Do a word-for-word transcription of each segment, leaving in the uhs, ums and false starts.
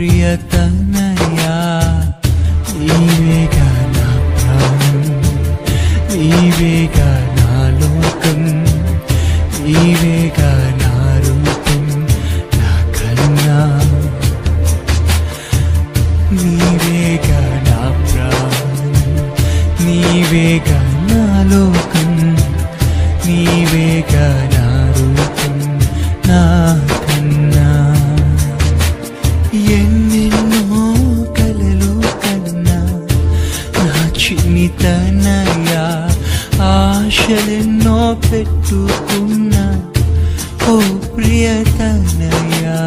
ప్రియతనయా నీవేగా నా ప్రాణం, నీవేగా నా లోకం, నీవేగా నా రూపం నా కన్నా, నీవేగా నా ప్రాణం, నీవేగా నా లోకం, నీవేగా నా రూపం నా కన్నా. ఎన్నెన్నో కలలు కన్నా నా చిన్నితనయా, ఆశలెన్నో పెట్టుకున్నా ఓ ప్రియతనయా.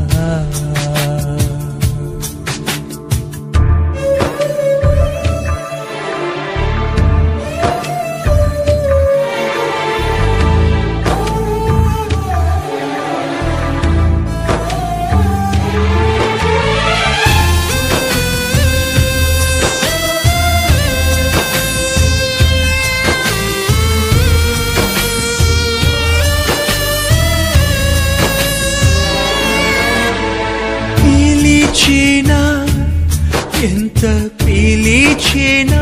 పిలిచినా ఎంత పిలిచినా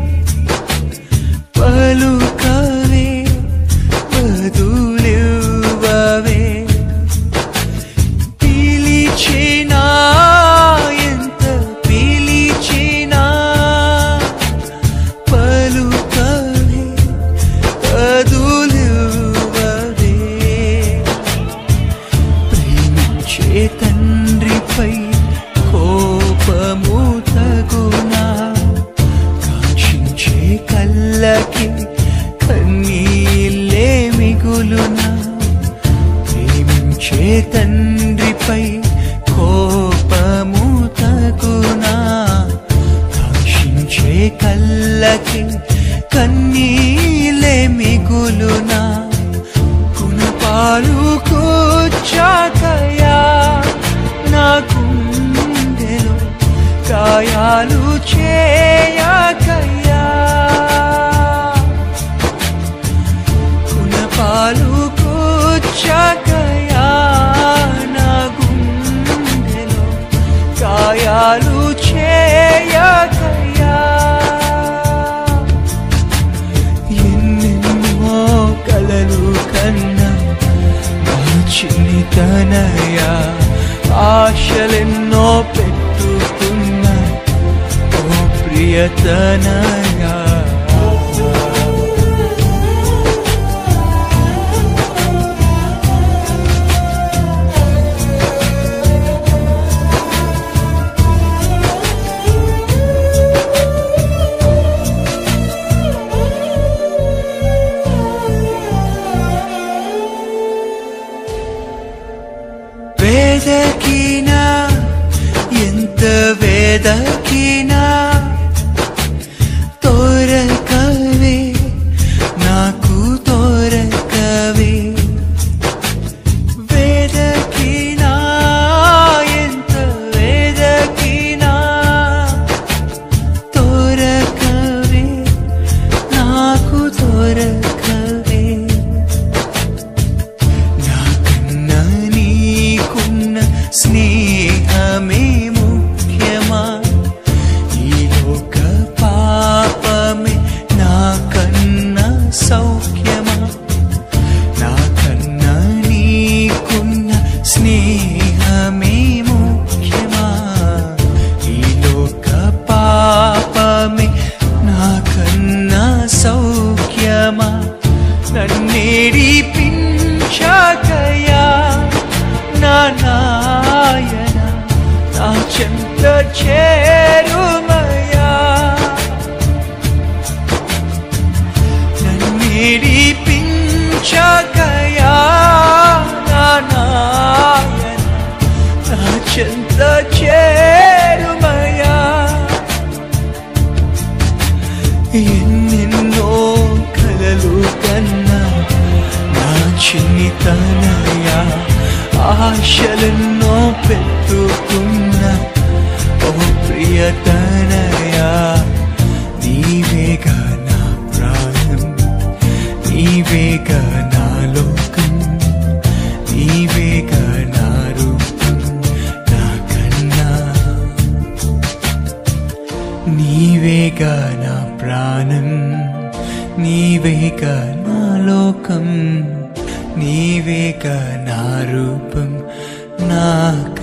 పలుకవే బదులివ్వవే, పిలిచినా ఎంత పిలిచినా పలుకవే బదులివ్వవే. ప్రేమించే తండ్రిపై కోపము తగునా, కాంక్షించే కళ్ళకి కన్నీళ్ళే మిగులునా. ప్రేమించే తండ్రిపై కోపము తగునా, కాంక్షించే కళ్ళకి కన్నీళ్ళే మిగులునా. గుణపాలు కూర్చాకయా నా గుండెలో గాయాలు చేయకయ్యా, గుణపాలు కూర్చాకయా నా గుండెలో గాయాలు చేయకయ్యా. ఎన్నెన్నో కలలు కన్నా నా చిన్నితనయా, ఆశలెన్నో పెట్టుకున్నా ఓ ప్రియతనయా. వేదకినా ఎంత వేదకినా తోరకవే నాకు తోరకవే, వేదకినా ఎంత వేదకినా తోరకవే నాకు తోరకవే. నాకన్నా నీకున్న స్నేహమే ముఖ్యమా, ఈ లోక పాపమే నాకన్నా సౌఖ్యమా. నాకన్నా నీకున్న స్నేహమే ముఖ్యమా, ఈ లోక పాపమే నాకన్నా సౌఖ్యమా. నన్నేడిపించకయా నా నాయన, నా చెంత చేరుమయా. నన్నేడిపించకయా నా నాయన, నా చెంత చేరుమయా. ఎన్నెన్నో కలలు కన్నా నా చిన్నితనయా, ఆశలెన్నో పెట్టుకున్నా ఓ ప్రియతనయా. నీవేగా నా ప్రాణం, నీవేగా నా లోకం, నీవేగా నా రూపం నా కన్నా. నీవేగా నా ప్రాణం, నీవేగా నా లోకం, నీవేగా నా రూపం, నా